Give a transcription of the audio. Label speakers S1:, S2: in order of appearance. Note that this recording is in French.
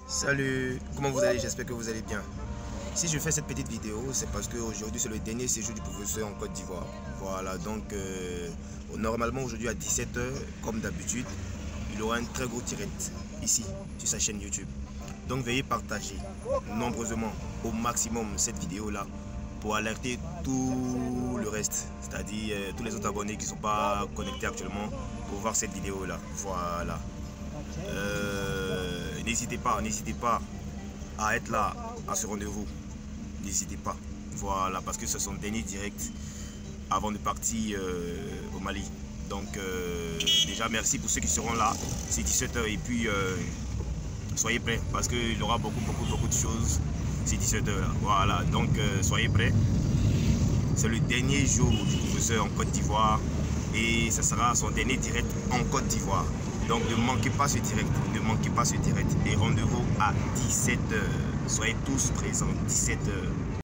S1: Salut, comment vous allez? J'espère que vous allez bien. Si je fais cette petite vidéo, c'est parce qu'aujourd'hui c'est le dernier séjour du professeur en Côte d'Ivoire. Voilà, donc normalement aujourd'hui à 17 h, comme d'habitude, il aura un très gros direct ici sur sa chaîne YouTube. Donc veuillez partager nombreusement au maximum cette vidéo là pour alerter tout le reste, c'est-à-dire tous les autres abonnés qui ne sont pas connectés actuellement pour voir cette vidéo là. Voilà. N'hésitez pas à être là à ce rendez-vous. N'hésitez pas. Voilà, parce que ce sont les derniers directs avant de partir au Mali. Donc déjà merci pour ceux qui seront là. C'est 17 h et puis soyez prêts parce qu'il y aura beaucoup de choses. C'est 17 h là. Voilà, donc soyez prêts. C'est le dernier jour du professeur en Côte d'Ivoire et ce sera son dernier direct en Côte d'Ivoire. Donc ne manquez pas ce direct, et rendez-vous à 17 h. Soyez tous présents, 17 h.